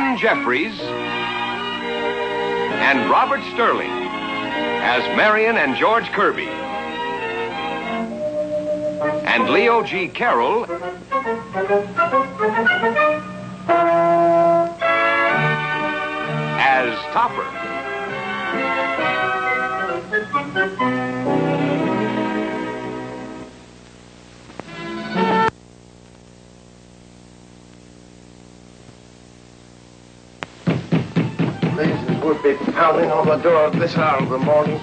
Gene Jeffries and Robert Sterling as Marion and George Kerby, and Leo G. Carroll as Topper. Blazes would be pounding on the door at this hour of the morning.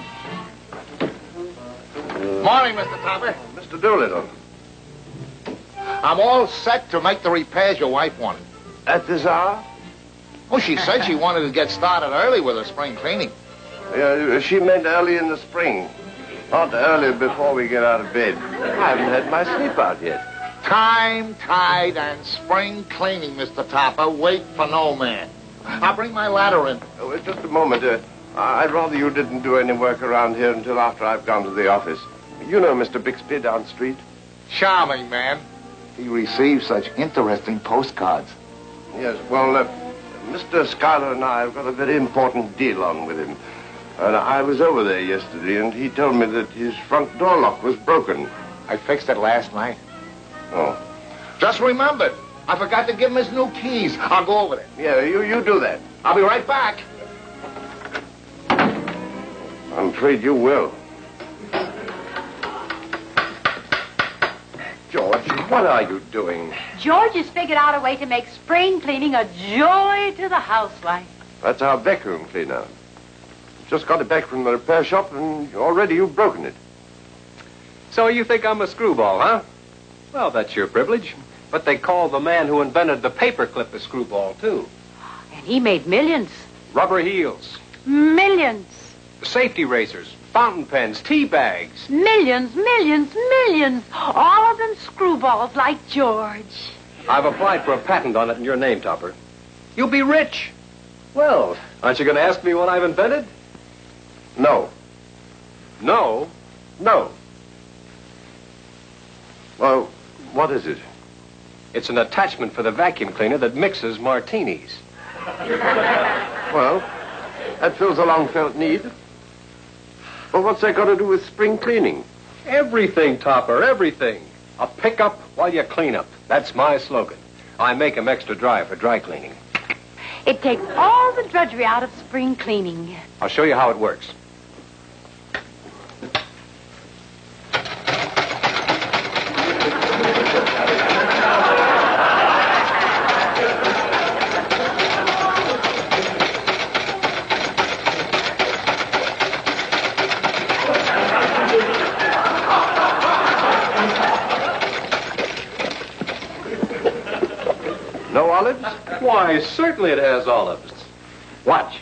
Morning, Mr. Topper. Mr. Doolittle. I'm all set to make the repairs your wife wanted. At this hour? Oh, she said she wanted to get started early with her spring cleaning. Yeah, she meant early in the spring. Not early before we get out of bed. I haven't had my sleep out yet. Time, tide, and spring cleaning, Mr. Topper. Wait for no man. I'll bring my ladder in. Oh, just a moment. I'd rather you didn't do any work around here until after I've gone to the office. You know Mr. Bixby down the street? Charming man. He receives such interesting postcards. Yes, well, Mr. Schuyler and I have got a very important deal on with him. And I was over there yesterday, and he told me that his front door lock was broken. I fixed it last night. Oh. Just remembered. I forgot to give him his new keys. I'll go over there. Yeah, you do that. I'll be right back. I'm afraid you will. George, what are you doing? George has figured out a way to make spring cleaning a joy to the housewife. That's our backroom cleaner. Just got it back from the repair shop, and already you've broken it. So you think I'm a screwball, huh? Well, that's your privilege. But they call the man who invented the paperclip a screwball, too. And he made millions. Rubber heels, Millions. safety razors, fountain pens, tea bags. Millions, millions, millions. All of them screwballs like George. I've applied for a patent on it in your name, Topper. You'll be rich. Well, aren't you going to ask me what I've invented? No. No. No. Well, what is it? It's an attachment for the vacuum cleaner that mixes martinis. Well, that fills a long-felt need. But what's that got to do with spring cleaning? Everything, Topper, everything. A pickup while you clean up. That's my slogan. I make 'em extra dry for dry cleaning. It takes all the drudgery out of spring cleaning. I'll show you how it works. No olives? Why, certainly it has olives. Watch.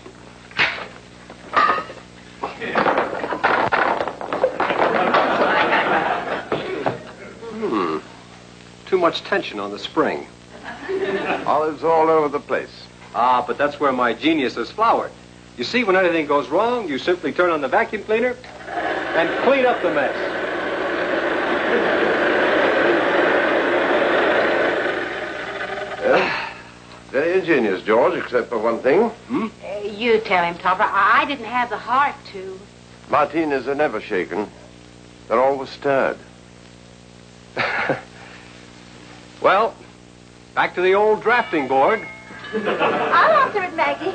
Too much tension on the spring. Olives all over the place. Ah, but that's where my genius is flowered. You see, when anything goes wrong, you simply turn on the vacuum cleaner and clean up the mess. Very ingenious, George, except for one thing. You tell him, Topper. I didn't have the heart to. Martinis are never shaken. They're always stirred. Well, back to the old drafting board. I'll answer it, Maggie.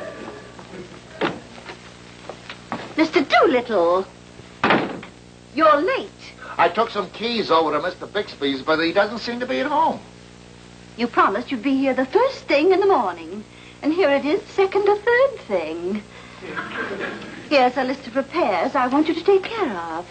Mr. Doolittle, you're late. I took some keys over to Mr. Bixby's, but he doesn't seem to be at home. You promised you'd be here the first thing in the morning. And here it is, second or third thing. Here's a list of repairs I want you to take care of.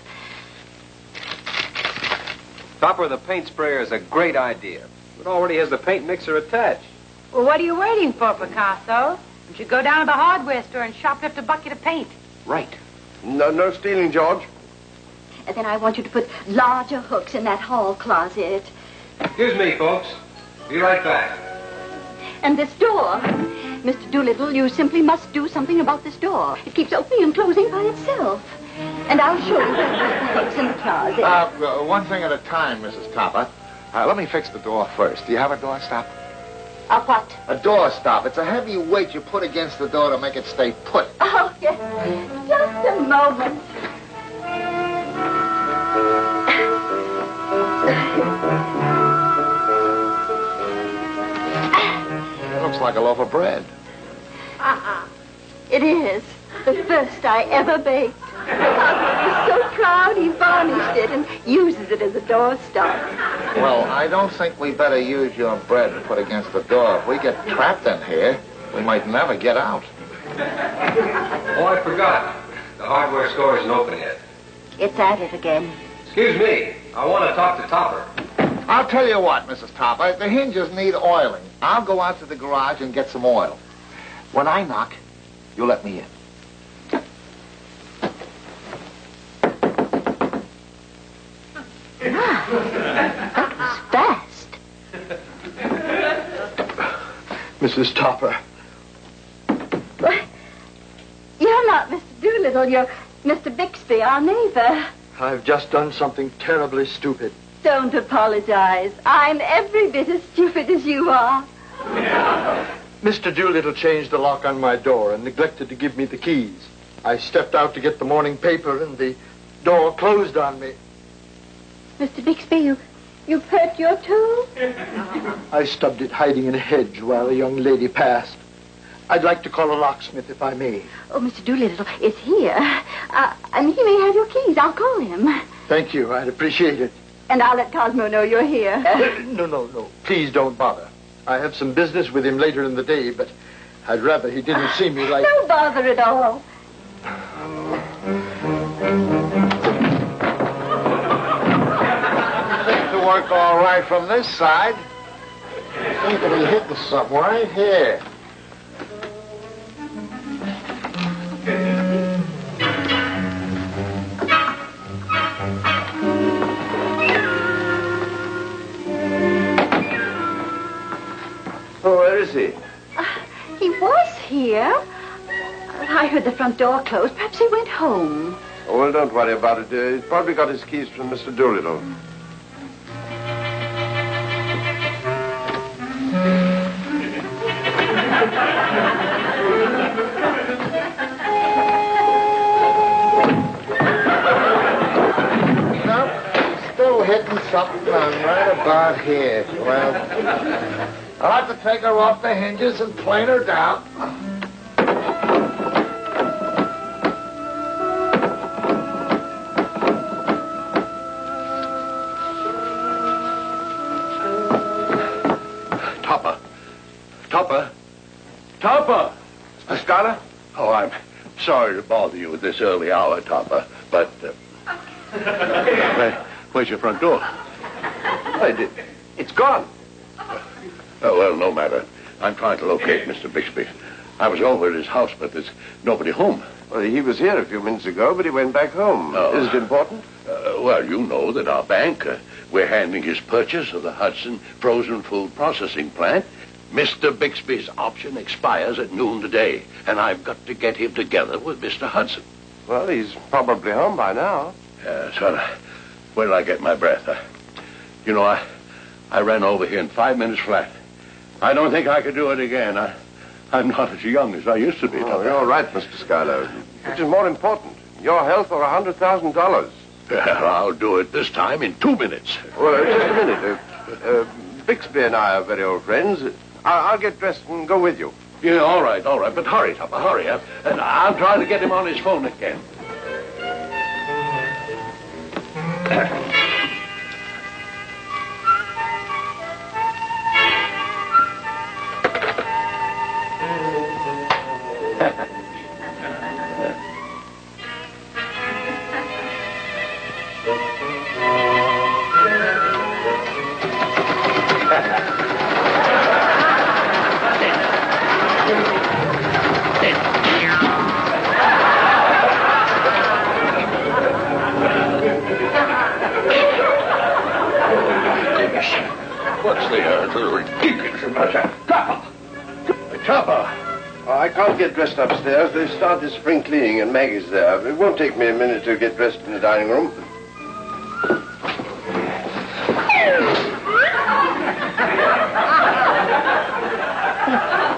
Topper, the paint sprayer is a great idea. It already has the paint mixer attached. Well, what are you waiting for, Picasso? You should go down to the hardware store and shoplift a bucket of paint. Right. No stealing, George. And then I want you to put larger hooks in that hall closet. Excuse me, folks. Be right back. And this door. Mr. Doolittle, you simply must do something about this door. It keeps opening and closing by itself. And I'll show you where to put the hooks in the closet. One thing at a time, Mrs. Topper. Let me fix the door first. Do you have a door stop? A what? A door stop. It's a heavy weight you put against the door to make it stay put. Oh, yes. Just a moment. It looks like a loaf of bread. It is. The first I ever baked. He's so proud he varnished it and uses it as a doorstop. Well, I don't think we better use your bread put against the door. If we get trapped in here, we might never get out. Oh, I forgot. The hardware store isn't open yet. It's at it again. Excuse me. I want to talk to Topper. I'll tell you what, Mrs. Topper, the hinges need oiling. I'll go out to the garage and get some oil. When I knock, you let me in. That was fast. Mrs. Topper. Well, you're not Mr. Doolittle. You're Mr. Bixby, our neighbor. I've just done something terribly stupid. Don't apologize. I'm every bit as stupid as you are. Mr. Doolittle changed the lock on my door and neglected to give me the keys. I stepped out to get the morning paper and the door closed on me. Mr. Bixby, you've hurt your toe? I stubbed it hiding in a hedge while a young lady passed. I'd like to call a locksmith if I may. Oh, Mr. Doolittle is here. And he may have your keys. I'll call him. Thank you. I'd appreciate it. And I'll let Cosmo know you're here. No. Please don't bother. I have some business with him later in the day, but I'd rather he didn't see me like... No bother at all. Seems to work all right from this side. Seems to be hitting something right here. Oh, where is he? He was here. I heard the front door close. Perhaps he went home. Oh, well, don't worry about it. He's probably got his keys from Mr. Doolittle. Nope, he's still hitting something on right about here. Well, I'll have to take her off the hinges and plane her down. Topper! Mr. Schuyler? Oh, I'm sorry to bother you at this early hour, Topper, but... where's your front door? It's gone. Oh, well, no matter. I'm trying to locate Mr. Bixby. I was over at his house, but there's nobody home. Well, he was here a few minutes ago, but he went back home. Oh. Is it important? Well, you know that our bank, we're handling his purchase of the Hudson frozen food processing plant. Mr. Bixby's option expires at noon today, and I've got to get him together with Mr. Hudson. Well, he's probably home by now. So where did I get my breath? You know, I ran over here in 5 minutes flat. I don't think I could do it again. I'm not as young as I used to be. Oh, you're right, Mr. Schuyler. Which is more important, your health or $100,000? Well, I'll do it this time in 2 minutes. Well, just a minute. Bixby and I are very old friends. I'll get dressed and go with you. Yeah, all right. But hurry, Topper, hurry. And I'll try to get him on his phone again. What's the ridiculous about that? Topper! Oh, I can't get dressed upstairs. They've started spring cleaning and Maggie's there. It won't take me a minute to get dressed in the dining room.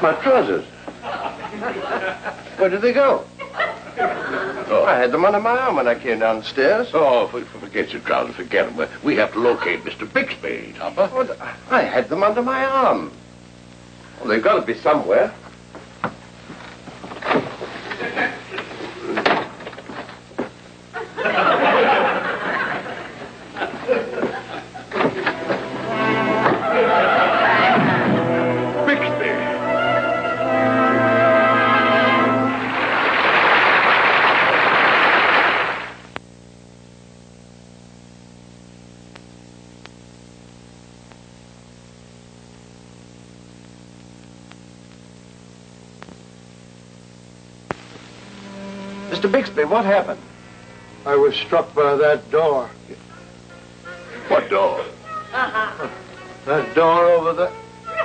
My trousers. Where did they go? Oh, I had them under my arm when I came down the stairs. Oh, forget your trousers, forget them. We have to locate Mr. Bixby, Topper. Oh, I had them under my arm. Well, they've got to be somewhere. Mr. Bixby, what happened? I was struck by that door. What door? That door over there.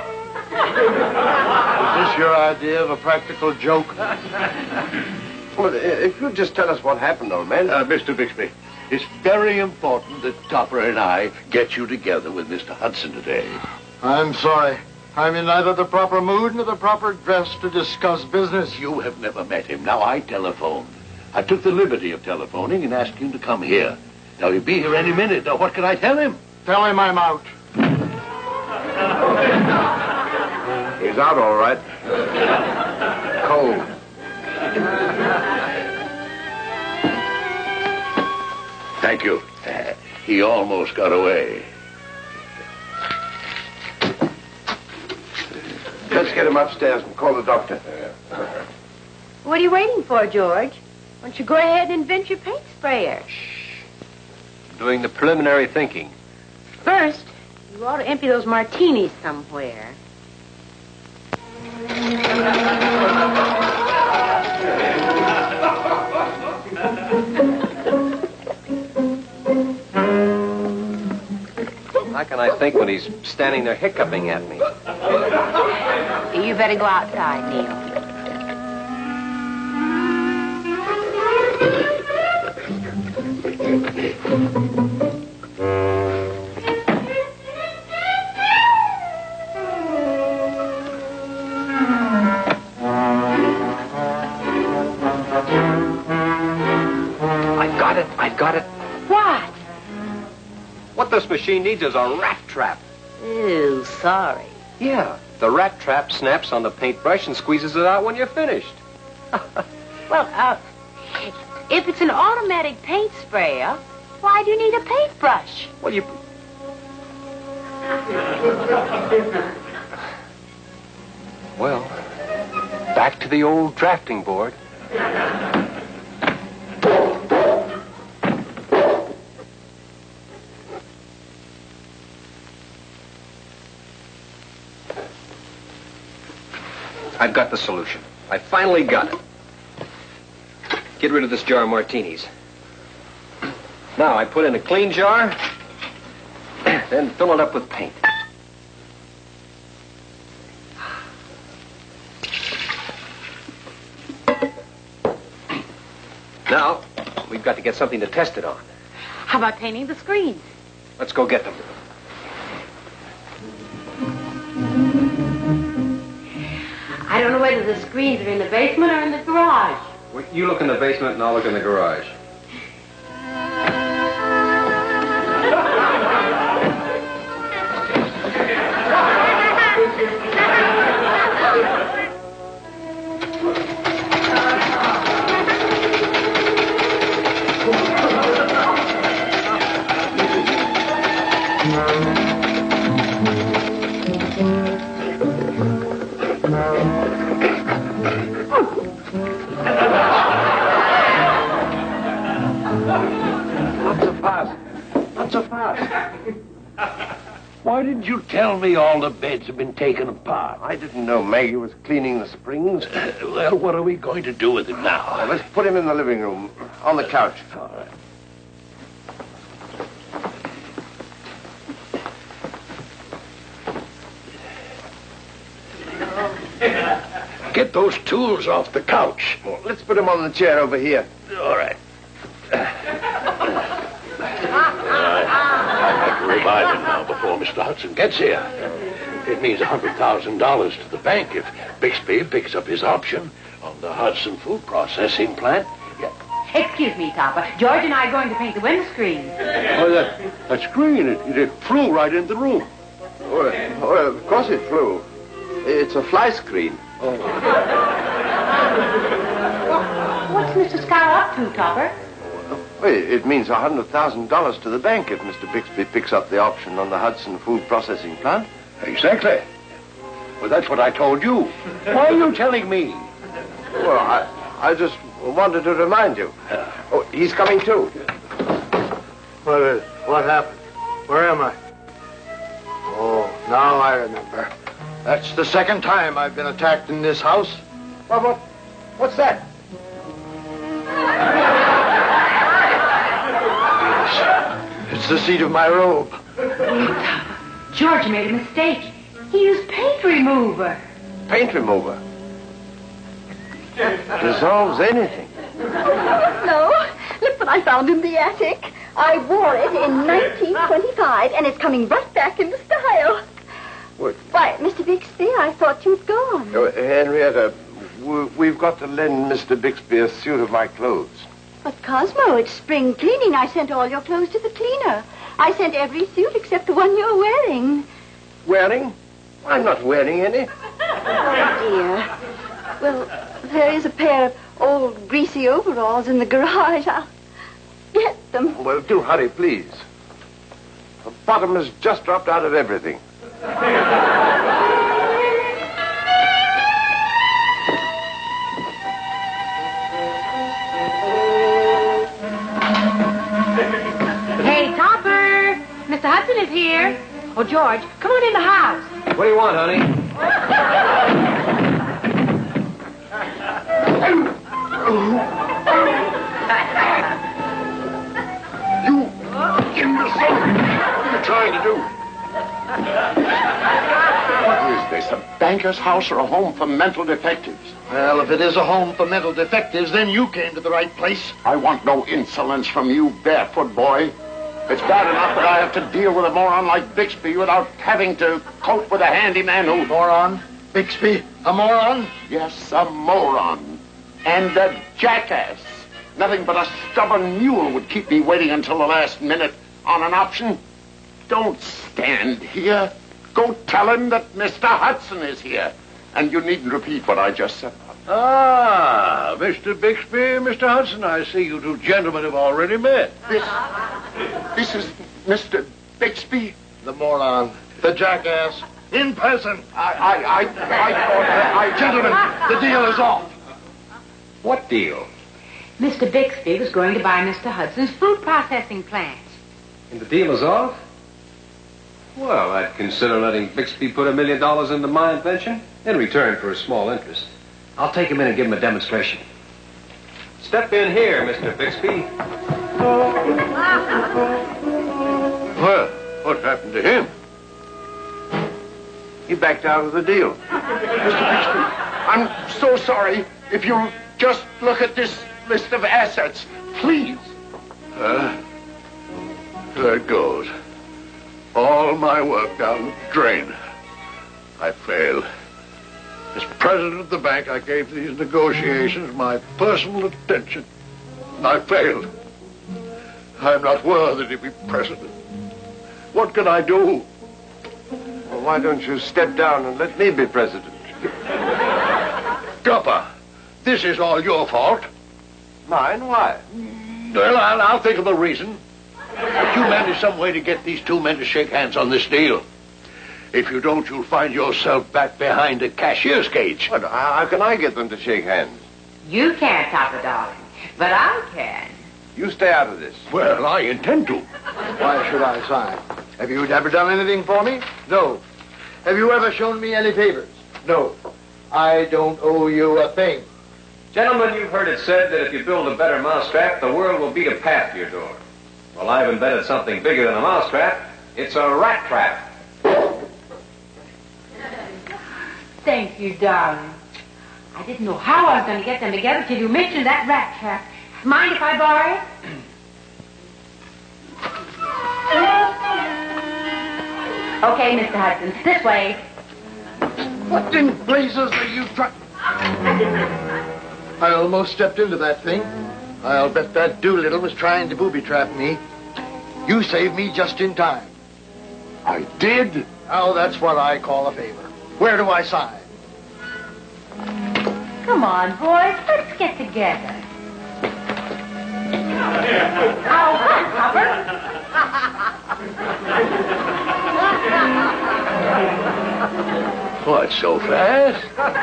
Is this your idea of a practical joke? Well, if you'd just tell us what happened, old man. Mr. Bixby, it's very important that Topper and I get you together with Mr. Hudson today. I'm sorry. I'm in neither the proper mood nor the proper dress to discuss business. You have never met him. Now, I telephoned. I took the liberty of telephoning and asked him to come here. Now, he'll be here any minute. Now, what can I tell him? Tell him I'm out. He's out, all right. Cold. Thank you. He almost got away. Let's get him upstairs and call the doctor. What are you waiting for, George? Why don't you go ahead and invent your paint sprayer? Doing the preliminary thinking. First, you ought to empty those martinis somewhere. How can I think when he's standing there hiccuping at me? You better go outside, Neil. I've got it. What? What this machine needs is a rat trap. Ooh, sorry. Yeah, the rat trap snaps on the paintbrush and squeezes it out when you're finished. Well, if it's an automatic paint sprayer, why do you need a paintbrush? Well, you... Well, back to the old drafting board. I've got the solution. I finally got it. Get rid of this jar of martinis. Now, I put in a clean jar, then fill it up with paint. Now, we've got to get something to test it on. How about painting the screens? Let's go get them. I don't know whether the screens are in the basement or in the garage. Well, you look in the basement and I'll look in the garage. Not so fast. Why didn't you tell me all the beds have been taken apart? I didn't know Maggie was cleaning the springs. Well, what are we going to do with him now? Well, let's put him in the living room, on the couch. All right. Get those tools off the couch. Well, let's put him on the chair over here. All right. I'd like to revive him now before Mr. Hudson gets here. It means $100,000 to the bank if Bixby picks up his option on the Hudson food processing plant. Yeah. Excuse me, Topper. George and I are going to paint the window screen. Oh, that screen, it flew right in the room. Oh, of course it flew. It's a fly screen. What's Mr. Schuyler up to, Topper? Well, it means $100,000 to the bank if Mr. Bixby picks up the option on the Hudson food processing plant. Exactly. Well, that's what I told you. Why are you telling me? Well, I just wanted to remind you. Oh, he's coming too. What happened? Where am I? Oh, now I remember. That's the second time I've been attacked in this house. What's that? It's the seat of my robe. George made a mistake. He used paint remover. Paint remover. Dissolves anything. No, look what I found in the attic. I wore it in 1925, and it's coming right back into style. What? Why, Mr. Bixby, I thought you'd gone. Oh, Henrietta, we've got to lend Mr. Bixby a suit of my clothes. But, Cosmo, it's spring cleaning. I sent all your clothes to the cleaner. I sent every suit except the one you're wearing. Wearing? I'm not wearing any. Oh, dear. Well, there is a pair of old greasy overalls in the garage. I'll get them. Well, do hurry, please. The bottom has just dropped out of everything. Hey, Topper! Mr. Hudson is here. Oh, George, come on in the house. What do you want, honey? You imbecile! What are you trying to do? What is this, a banker's house or a home for mental defectives? Well, if it is a home for mental defectives, then you came to the right place. I want no insolence from you, barefoot boy. It's bad enough that I have to deal with a moron like Bixby without having to cope with a handyman who... Moron? Bixby? A moron? Yes, a moron. And a jackass. Nothing but a stubborn mule would keep me waiting until the last minute on an option. Don't stand here. Go tell him that Mr. Hudson is here. And you needn't repeat what I just said. Ah, Mr. Bixby, Mr. Hudson, I see you two gentlemen have already met. This is Mr. Bixby? The moron. The jackass. In person. I thought... Gentlemen, the deal is off. What deal? Mr. Bixby was going to buy Mr. Hudson's food processing plant. And the deal is off? Well, I'd consider letting Bixby put $1 million into my invention in return for a small interest. I'll take him in and give him a demonstration. Step in here, Mr. Bixby. Well, what happened to him? He backed out of the deal. Mr. Bixby, I'm so sorry. If you'll just look at this list of assets, please. There it goes. All my work down the drain. I failed. As president of the bank, I gave these negotiations my personal attention. I failed. I'm not worthy to be president. What can I do? Well, why don't you step down and let me be president? Gupper, this is all your fault. Mine? Why? Well, I'll think of a reason. But you manage some way to get these two men to shake hands on this deal. If you don't, you'll find yourself back behind a cashier's cage. What, how can I get them to shake hands? You can't, Topper, darling, but I can. You stay out of this. Well, I intend to. Why should I sign? Have you ever done anything for me? No. Have you ever shown me any favors? No. I don't owe you a thing. Gentlemen, you've heard it said that if you build a better mousetrap, the world will beat a path to your door. Well, I've invented something bigger than a mousetrap. It's a rat trap. Thank you, darling. I didn't know how I was going to get them together till you mentioned that rat trap. Mind if I borrow it? Okay, Mr. Hudson, this way. What in blazes are you trying... I almost stepped into that thing. I'll bet that Doolittle was trying to booby-trap me. You saved me just in time. I did? Now that's what I call a favor. Where do I sign? Come on, boys. Let's get together. Oh, Hopper. What, so fast?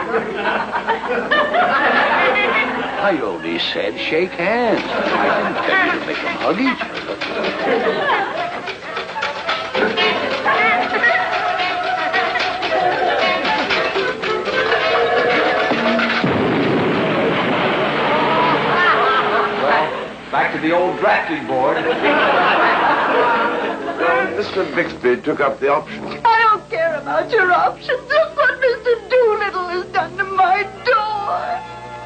I only said shake hands. I didn't tell you to make them hug each other. Back to the old drafting board. Mr. Bixby took up the option. I don't care about your options. Look what Mr. Doolittle has done to my door.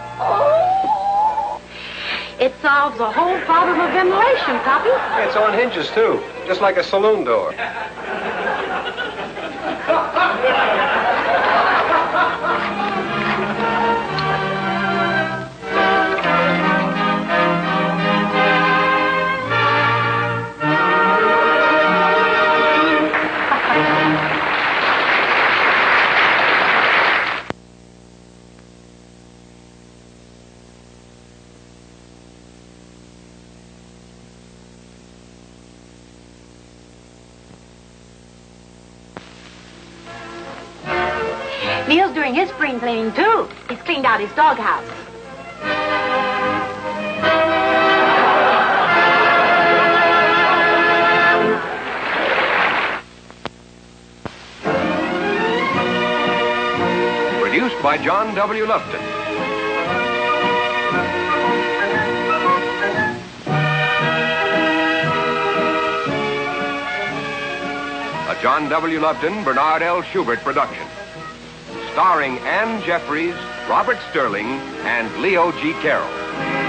Oh. It solves the whole problem of ventilation, Poppy. It's on hinges, too. Just like a saloon door. Neil's doing his spring cleaning, too. He's cleaned out his doghouse. Produced by John W. Lufton. A John W. Lufton, Bernard L. Schubert production. Starring Ann Jeffries, Robert Sterling, and Leo G. Carroll.